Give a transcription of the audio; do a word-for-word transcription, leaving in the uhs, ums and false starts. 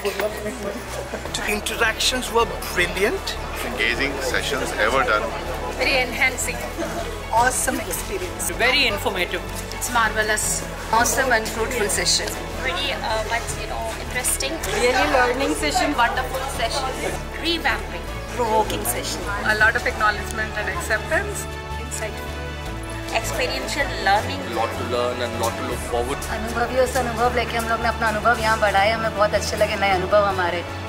The interactions were brilliant. Engaging sessions ever done. Very enhancing. Awesome experience. Very informative. It's marvelous. Awesome and fruitful session. Very uh, much, you know, interesting. Really learning session. Wonderful session. Revamping. Provoking session. A lot of acknowledgement and acceptance. Insightful. Experiential learning. A lot to learn and lot to look forward. अनुभवियों से अनुभव लेके हम लोग ने अपना अनुभव यहाँ बढ़ाया, हमें बहुत अच्छे लगे नए अनुभव हमारे.